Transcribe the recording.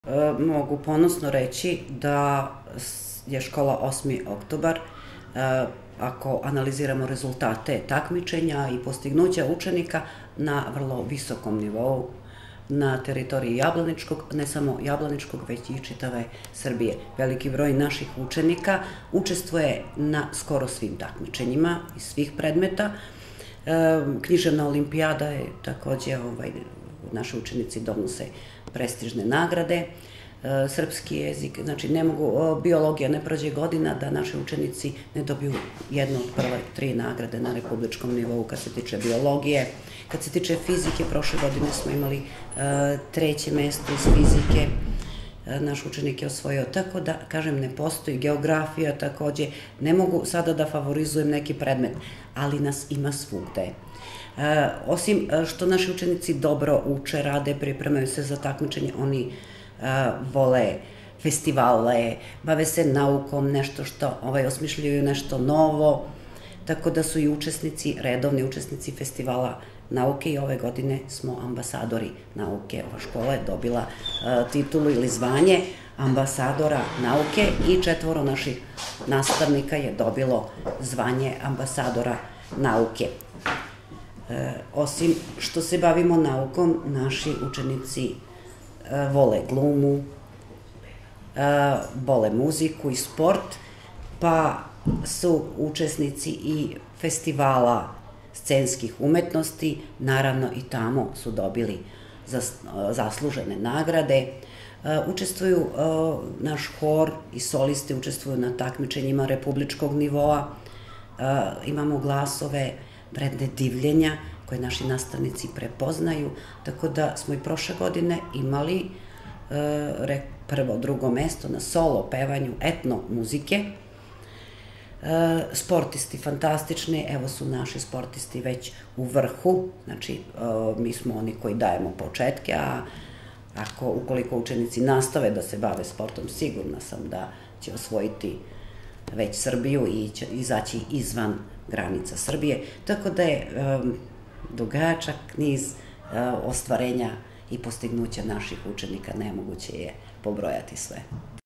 Mogu ponosno reći da je škola 8. oktobar, ako analiziramo rezultate takmičenja i postignuća učenika, na vrlo visokom nivou na teritoriji Jablaničkog, ne samo Jablaničkog, već i čitave Srbije. Veliki broj naših učenika učestvuje na skoro svim takmičenjima iz svih predmeta. Književna olimpijada je takođe, naši učenici donose prestižne nagrade, srpski jezik, znači ne mogu, biologija ne prođe godina da naši učenici ne dobiju jednu od prve 3 nagrade na republičkom nivou kad se tiče biologije. Kad se tiče fizike, prošle godine smo imali 3. mesto iz fizike, naš učenik je osvojio, tako da, kažem, ne postoji geografija takođe, ne mogu sada da favorizujem neki predmet, ali nas ima svugde. Osim što naši učenici dobro uče, rade, pripremaju se za takmičenje, oni vole festivale, bave se naukom, nešto što osmišljaju nešto novo, tako da su i učesnici, redovni učesnici festivala nauke i ove godine smo ambasadori nauke. Ova škola je dobila titulu ili zvanje ambasadora nauke i 4 naših nastavnika je dobilo zvanje ambasadora nauke. Osim što se bavimo naukom, naši učenici vole glumu, vole muziku i sport, pa su učesnici i festivala scenskih umetnosti, naravno i tamo su dobili zaslužene nagrade. Učestvuju, naš hor i solisti učestvuju na takmičenjima republičkog nivoa, imamo glasove vredne divljenja koje naši nastavnici prepoznaju, tako da smo i prošle godine imali prvo, drugo mesto na solo pevanju etno muzike. Sportisti fantastični, evo su naši sportisti već u vrhu, znači mi smo oni koji dajemo početke, a ukoliko učenici nastave da se bave sportom, sigurna sam da će osvojiti već Srbiju i izaći izvan granica Srbije, tako da je dugačak niz ostvarenja i postignuća naših učenika, nemoguće je pobrojati sve.